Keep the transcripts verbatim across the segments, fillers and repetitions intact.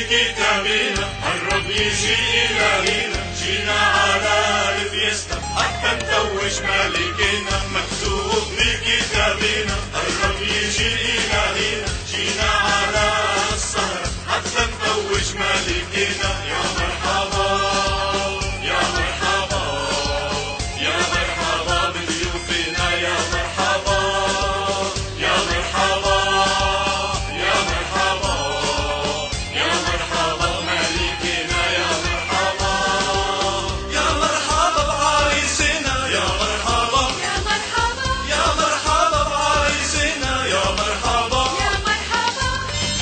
بكتابنا الرب يجي إلهنا، جينا على الفيستا حتى نتوج ملكنا. مكتوب بكتابنا الرب يجي إلهنا، جينا على السهرة حتى نتوج ملكنا. يا مرحبا يا مرحبا يا مرحبا بضيوفنا، يا مرحبا يا مرحبا يا مرحبا يا مرحبا ملكنا، يا مرحبا يا مرحبا بعريسنا، يا مرحبا يا مرحبا يا مرحبا بعريسنا، يا مرحبا يا مرحبا.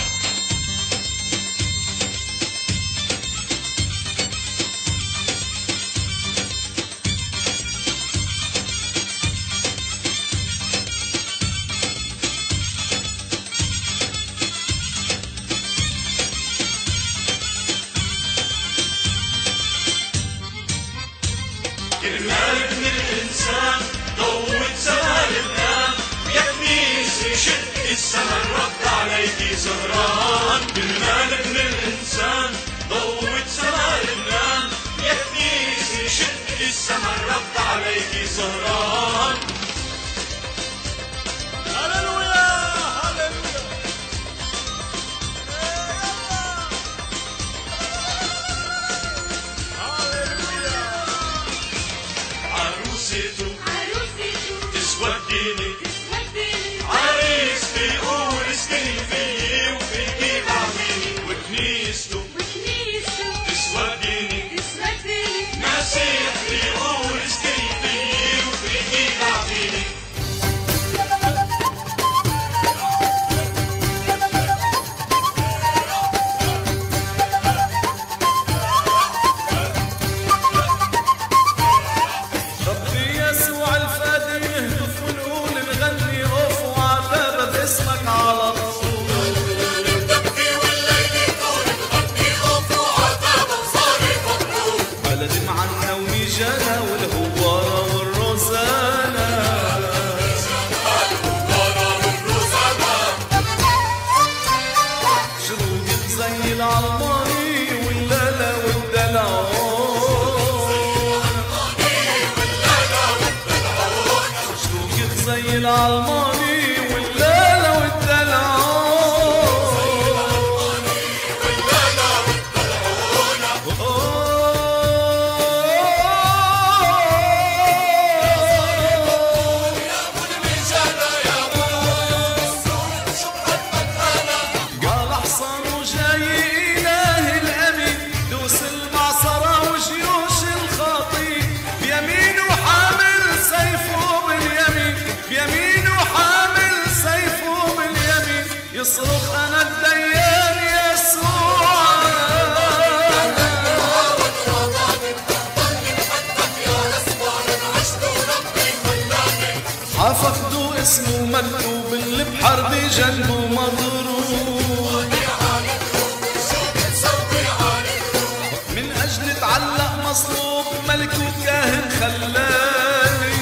كرمال ابن الإنسان ضوت سما لبنان، يا كنيسة شق السما الرد عليكي زهران. كرمال ابن الإنسان ضوت سما لبنان، يا كنيسة شق السما الرد عليكي زهران. هللويا هللويا هللويا. عروسته عروسته تسوديني، تسودني، عريس بيقول اسكني فيي وفيكي بعديني، وكنيسته وكنيسته تسوديني، تسودني. مسيح بيقول اسكني فيي وفيكي بعديني. ربي يسوع الفادي يهتف ونقول نغني اوف وعتابة باسمك على طول. بلد معنا وميجانا والهوارة والروزانا، شروق زي العلماني واللالا والدلعون، شروق زي العلماني واللالا والدلعون. قال حصانه جاي إله الأمين، دوس المعصرة وجيوش الخاطي، بيمينه حامل سيفه باليمين، بيمينه حامل سيفه باليمين، يصرخ أنا الديان يسوع. حفظوا اسمه مكتوب البحر بجنبه مضروب، من أجل تعلق مصلوب ملك وكاهن خلاني.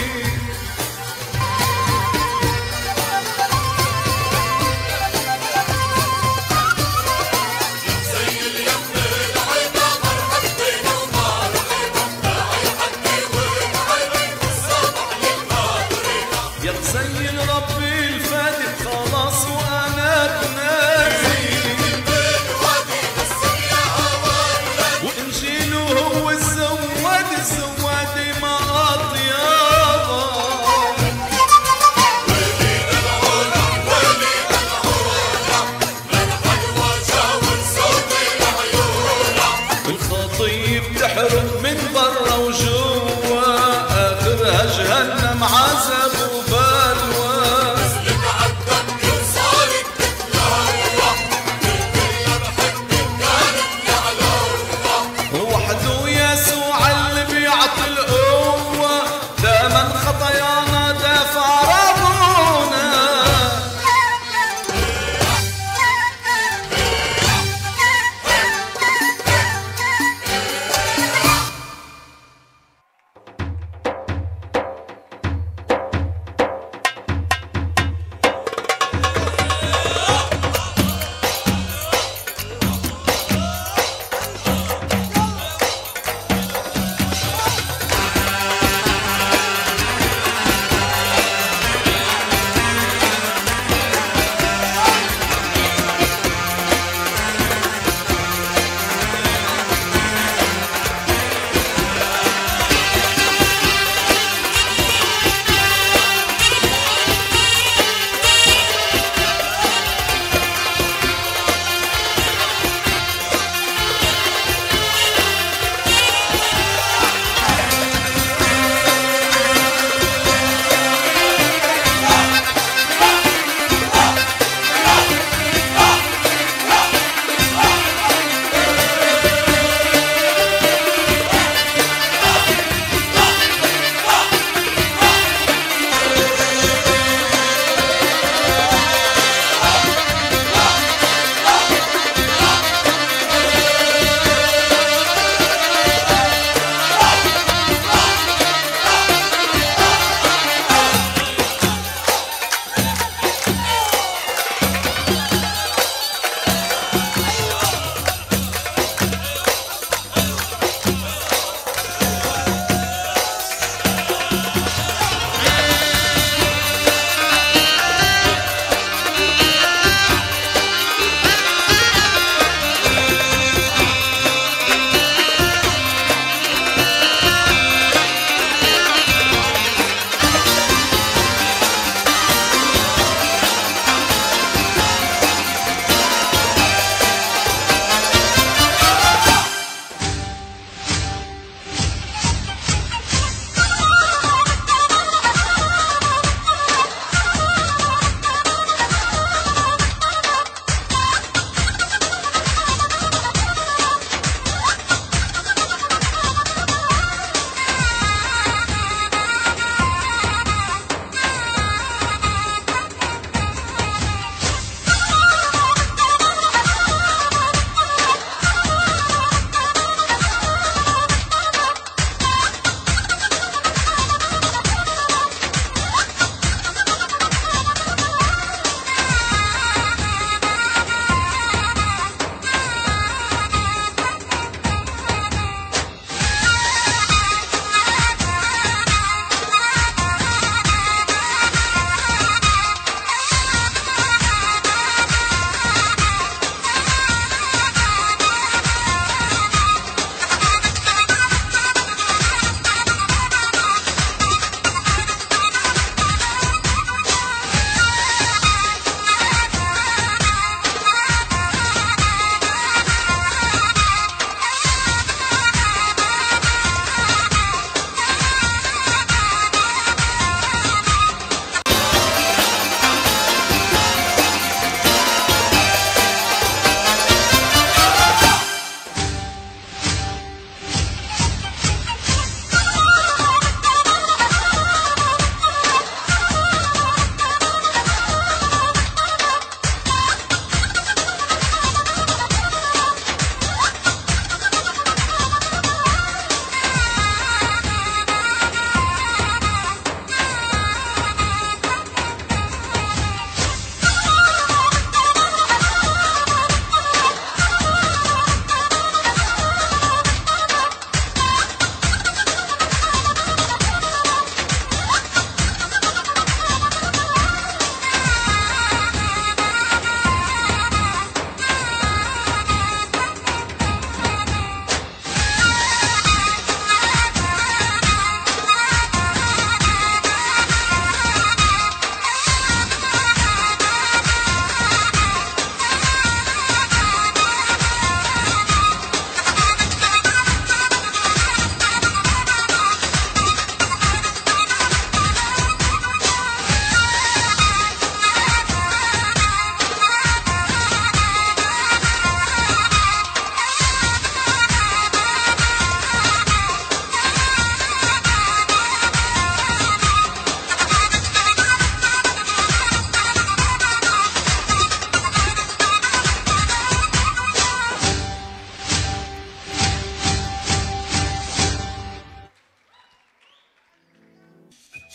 يا تزين ربي الفادي خلاص وأنا بنادي، وإنجيله هو الزواد الزواد ما أطيابه. الخطية بتحرق من برا وجوا، آخرها جهنم عذاب وبلوى. وحده يسوع اللي بيعطي القوة، دائما خطايانا دافع ربنا.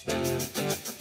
Thank you.